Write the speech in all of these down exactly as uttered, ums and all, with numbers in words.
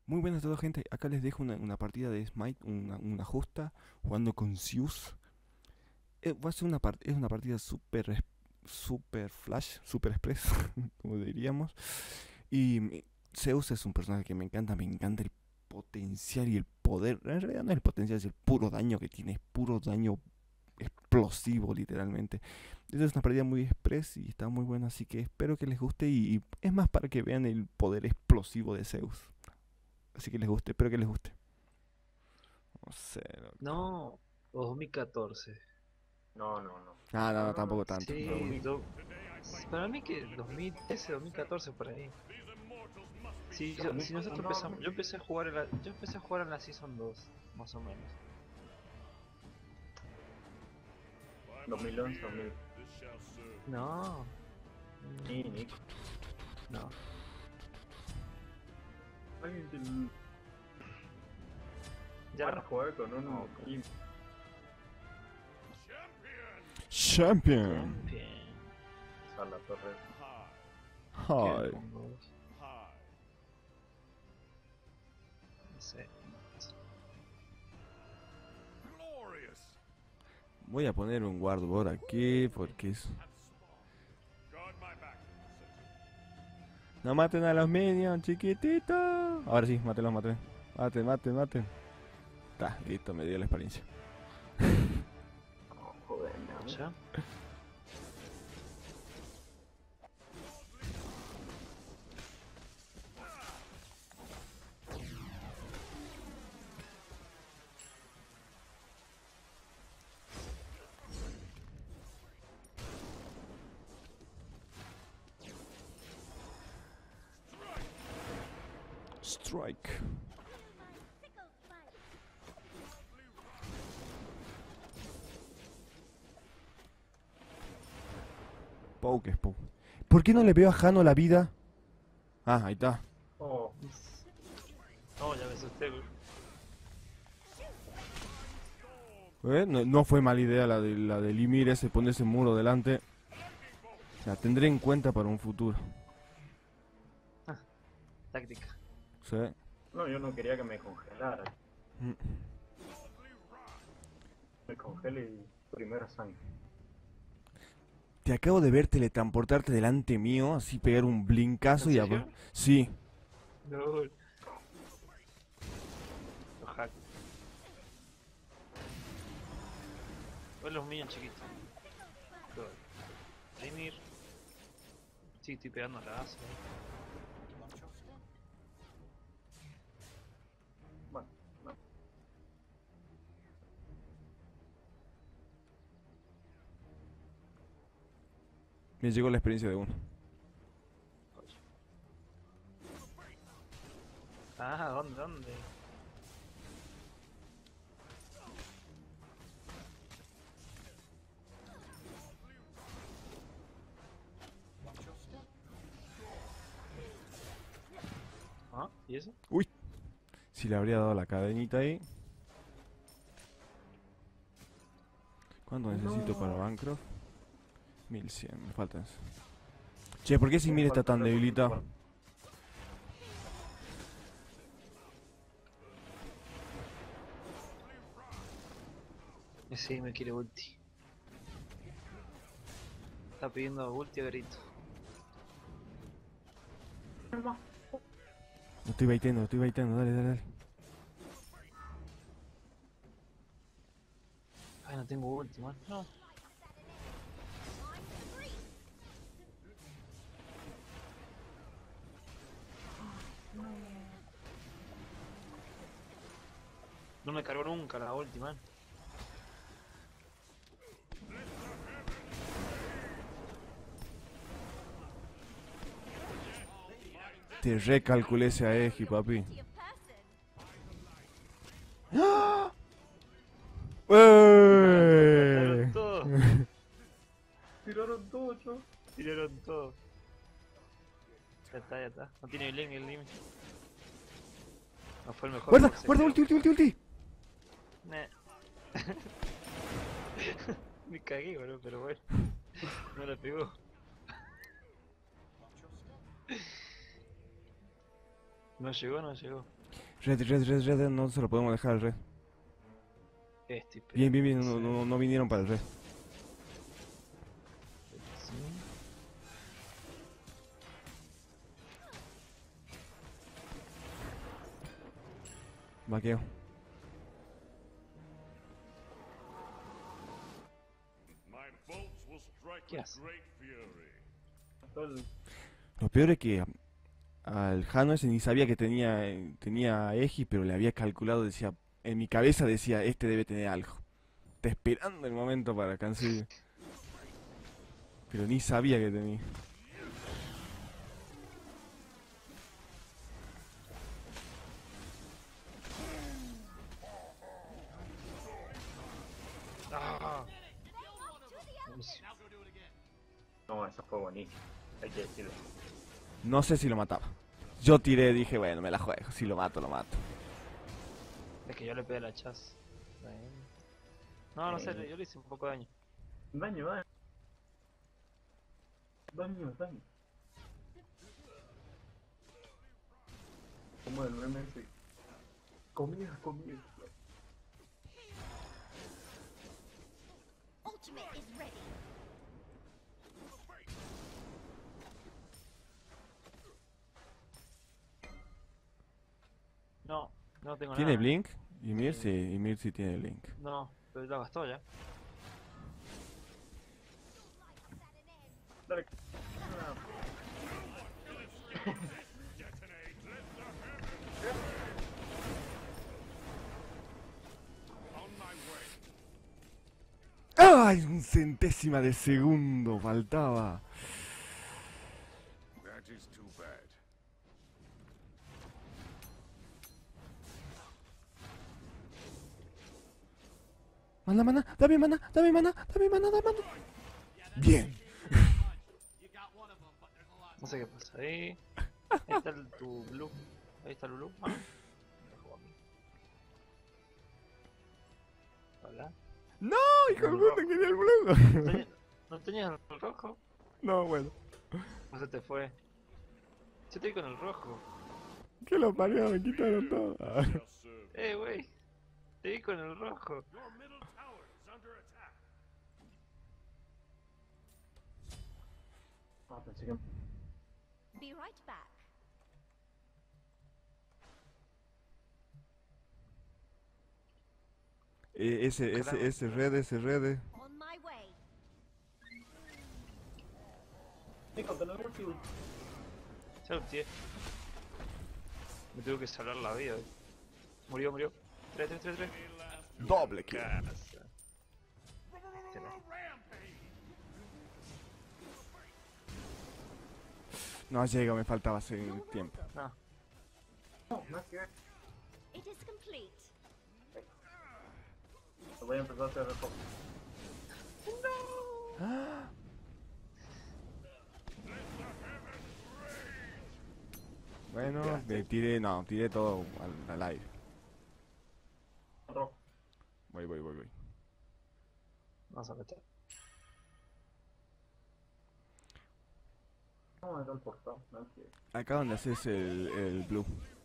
Muy buenas a todos, gente. Acá les dejo una, una partida de Smite, una, una justa, jugando con Zeus. Eh, va a ser una part- es una partida super, es- super flash, super express, como diríamos. Y mm, Zeus es un personaje que me encanta, me encanta el potencial y el poder. En realidad no es el potencial, es el puro daño que tiene, es puro daño explosivo, literalmente. Esta es una partida muy express y está muy buena, así que espero que les guste. Y, y es más para que vean el poder explosivo de Zeus. Así que les guste, espero que les guste. No sé, loco. No, dos mil catorce. No, no, no. Ah, no, No, no, no, no. tampoco tanto. Pero Sí, bueno. do- para mí que dos mil trece, dos mil catorce por ahí. Sí, yo, si nosotros No, empezamos, yo empecé a jugar en la, yo empecé a jugar en la Season dos, más o menos. dos mil once, dos mil. No, Sí, mm, Nick. no. Alguien del... Ya, Para jugar con uno ok. y Champion. Champion. a la torre. ¿Qué me Hi. pongo? No sé. Voy a poner un guardboard aquí porque es... No maten a los minions, chiquititos. Ahora sí, mátenlos, maten. Maten, maten, maten. Está, listo, me dio la experiencia. Oh, joder, no. ¿Ya? Strike. Poke, poke. ¿Por qué no le veo a Jano la vida? Ah, ahí está. Oh, No, ya me asusté, güey. ¿Eh? No, no fue mala idea la de la de Limir ese, poner ese muro delante. La tendré en cuenta para un futuro. Táctica. Sí. no, yo no quería que me congelara. Mm. Me congele y primera sangre. Te acabo de ver teletransportarte delante mío, así pegar un blinkazo ¿En y serio? abro. Sí. No. Los hack. Pues los míos chiquitos. Rimir. Sí, estoy pegando a la base. Bueno, no. Me llegó la experiencia de uno. Ah, ¿dónde? ¿Dónde? ¿Ah? ¿Y eso? Uy, si le habría dado la cadenita ahí. ¿Cuánto necesito para No. Bancroft? mil cien, me faltan. Che, ¿por qué Me Simir está falta tan re poquito debilitado? para... Sí, me quiere ulti. Está pidiendo ulti a grito. Lo estoy baiteando, lo estoy baiteando, dale, dale, dale. Ay, no tengo ulti, man. No. No me cargó nunca la ulti, man. Te recalculé ese a Eji, papi. ¡Ah! ¡Eh! Tiraron todo. Tiraron todo, chavo. Tiraron todo. Ya está, ya está. No tiene blink el límite. No fue el mejor ¡Guarda! boxe, ¡Guarda! creo. ¡Ulti, ulti, ulti, ulti! Nah. Me cagué, bro, pero bueno. No la pegó. No llegó, no llegó. Red, red, red, red, no se lo podemos dejar al red. Este, pero Bien, bien, bien, no, sí. no, no vinieron para el red. Sí. Vaqueo. My bolts will strike ¿Qué with hace? great fury. Todo el- Lo peor es que al Jano ese ni sabía que tenía, eh, tenía Eji, pero le había calculado, decía, en mi cabeza decía, este debe tener algo. Está esperando el momento para cancelar. Pero ni sabía que tenía. ¡Ah! Buenísimo. No, eso fue buenísimo. Hay que decirlo. No sé si lo mataba. Yo tiré, dije, bueno, me la juego. Si lo mato, lo mato. Es que yo le pegué la chas. Bueno. No, no sé, Eh. yo le hice un poco de daño. Daño, daño. Daño, daño. Como el meme ese. Comida, comida. Ultimate is ready. No, no tengo ¿Tiene nada. Blink? Ymir sí, Ymir sí tiene Blink. No, pero la gastó ya. Dale. On my way. ¡Ay! Un centésima de segundo faltaba. That is too bad. Mana, mana, dame mana, dame mana, dame mana, dame mana. Bien. No sé qué pasa. Ahí. Ahí está el, tu blue. Ahí está el blue. Ah, me dejó a mí. Hola. No, hijo de El puta, rojo. quería el ¿No blue. tenías- ¿No tenías el rojo? No, bueno. ¿O se te fue? Yo te vi con el rojo. Que lo parió, me quitaron todo. Shall serve. Eh, wey. Te vi con el rojo. Your middle tower is under attack. Ah, pensé que... Be right back. Eh, ese, ese, Claro. ese red, ese red. On my way. Nico, te lo veo aquí. Ya lo tiré. Me tuve que salvar la vida. eh. Murió, murió. tres, tres, tres, tres. Doble kill. Casa. Este no. No llega, me faltaba hace You're tiempo. welcome. No. No, no es que... It is complete. Lo voy a empezar a hacer rojo. Bueno, me tiré, no, tiré todo al, al aire. Rojo. Voy, voy, voy, voy. Vamos a meter. No, era el portal. No es que... Acá donde haces el, el blue.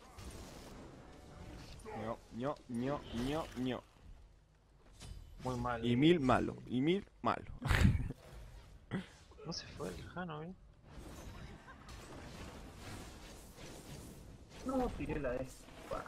ño, ño, ño, ño, ño. Muy mal. Y mil malo, y mil malo. No se fue el Jano, eh. No, tiré la E. Bah.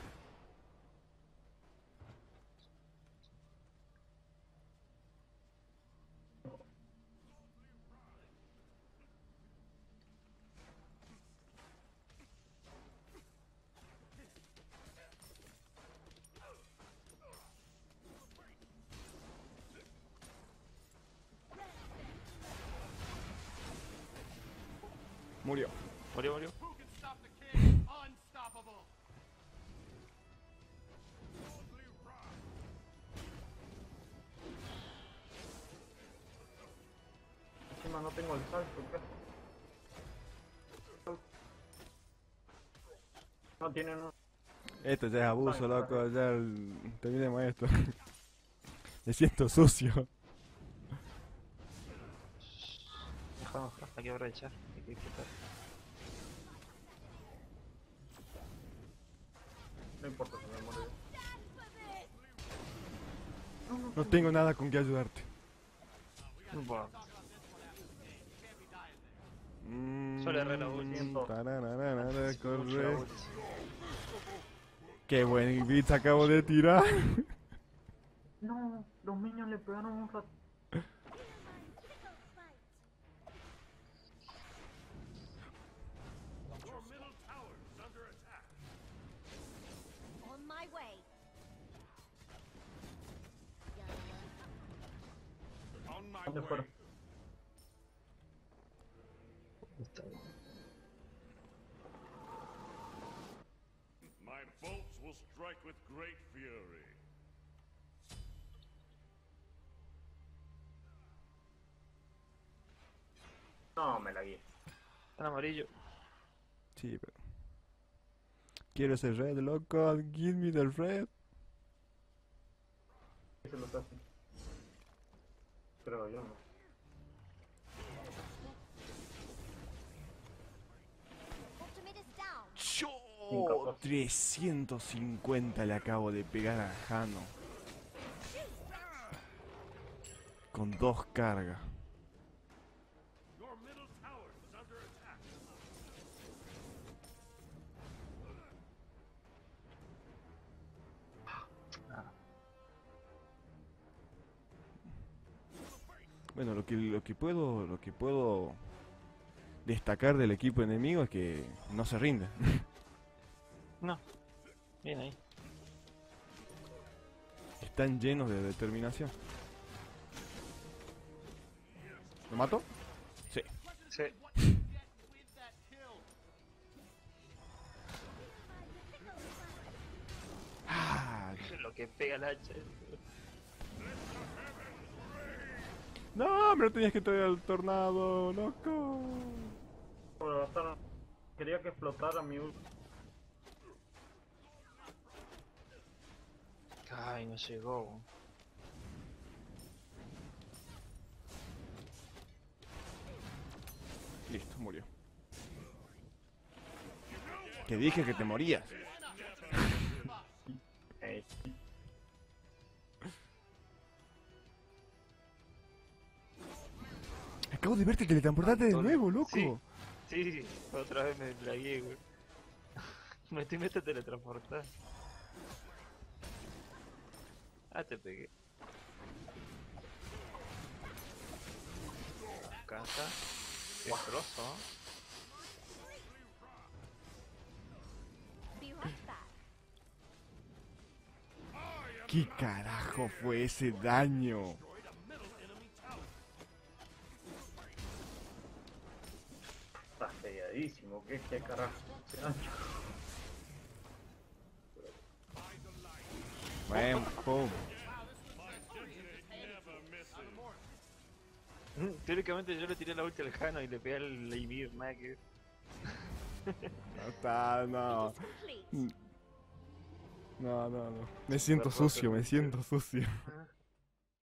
Murió. Murió, murió. Encima no tengo el salto, ¿qué? No tiene no. Esto ya es abuso, loco, ya el... terminemos esto. Me siento sucio. Dejamos, hay que aprovechar. Hay que disfrutar. importa si me muero. No tengo nada con que ayudarte. No importa. Mm, Solo erré la ulti. tarararara, Mucho la corre. ulti. Qué buen beat acabo de tirar. No, los minions le pegaron un rato. Your middle tower is under attack. On my way. On my ¿Dónde way. fueron? Está bien. My bolts will strike with great fury. No, me la guié. Está en amarillo. Sí, pero... Quiero ese red, loco. Give me the red. ¿Qué se los hace? Creo yo, ¿no? Ultimate is down. Yo trescientos cincuenta le acabo de pegar a Jano. Con dos cargas. Your middle tower is under attack. Bueno, lo que, lo que puedo, lo que puedo destacar del equipo enemigo es que no se rinde. No. Bien ahí. Están llenos de determinación. ¿Lo mato? Sí. Sí. Ah, Lo que pega el hacha. no, me lo tenías que traer al tornado, loco. Pero hasta quería que explotara mi ult. Ay, no llegó. Listo, murió. Que dije que te morías. Eh, Acabo de verte teletransportarte de Antonio. nuevo, loco. Sí, sí, otra vez me lagué, güey. Me estoy metiendo a teletransportar. Ah, te pegué. Cansa. Qué trozo, ¿eh? Be right back. ¿Qué carajo fue ese daño? está selladísimo. ¿Qué, qué carajo? Qué ancho. Bam, pum. Teóricamente yo le tiré la ulti al Jano y le pegué al Leivir, nada que ver. No está, no. It is complete. No, no, no. Me siento sucio, me siento sucio. Ah.